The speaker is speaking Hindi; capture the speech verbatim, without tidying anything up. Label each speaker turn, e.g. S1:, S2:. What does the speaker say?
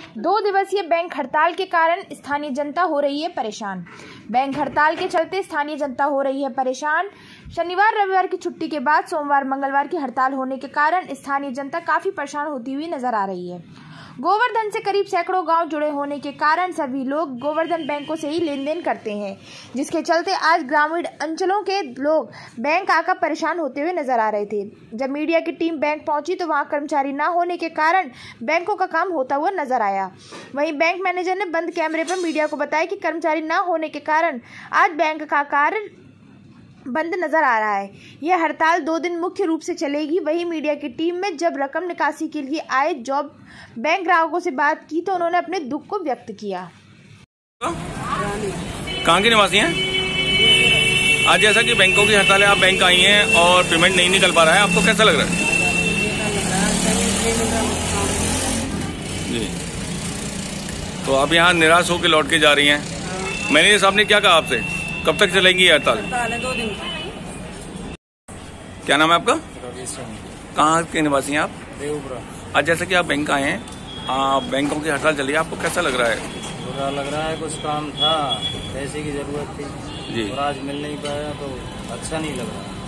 S1: दो दिवसीय बैंक हड़ताल के कारण स्थानीय जनता हो रही है परेशान। बैंक हड़ताल के चलते स्थानीय जनता हो रही है परेशान। शनिवार रविवार की छुट्टी के बाद सोमवार मंगलवार की हड़ताल होने के कारण स्थानीय जनता काफी परेशान होती हुई नजर आ रही है। गोवर्धन से करीब सैकड़ों गांव जुड़े होने के कारण सभी लोग गोवर्धन बैंकों से ही लेन देन करते हैं, जिसके चलते आज ग्रामीण अंचलों के लोग बैंक आकर परेशान होते हुए नजर आ रहे थे। जब मीडिया की टीम बैंक पहुंची तो वहां कर्मचारी न होने के कारण बैंकों का काम होता हुआ नजर आया। वहीं बैंक मैनेजर ने बंद कैमरे पर मीडिया को बताया कि कर्मचारी न होने के कारण आज बैंक का कार्य बंद नजर आ रहा है। यह हड़ताल दो दिन मुख्य रूप से चलेगी। वहीं मीडिया की टीम में जब रकम निकासी के लिए आए जॉब बैंक ग्राहकों से बात की तो उन्होंने अपने दुख को व्यक्त किया।
S2: कहाँ के निवासी हैं? आज जैसा कि बैंकों की हड़ताल है, आप बैंक आई हैं और पेमेंट नहीं निकल पा रहा है, आपको कैसा लग रहा है? जी, तो आप यहाँ निराश होकर लौट के जा रही हैं। मैनेजर साहब ने क्या कहा आपसे? कब तक चलेंगी ये हड़ताल?
S3: दो दिन।
S2: क्या नाम है आपका? कहाँ के निवासी हैं आप?
S3: देवपुरा।
S2: आज जैसा कि आप बैंक आए हैं, आप बैंकों की हड़ताल चली है, आपको कैसा लग रहा है?
S3: बुरा लग रहा है, कुछ काम था, पैसे की जरूरत थी जी, और आज मिल नहीं पाया तो अच्छा नहीं लग रहा।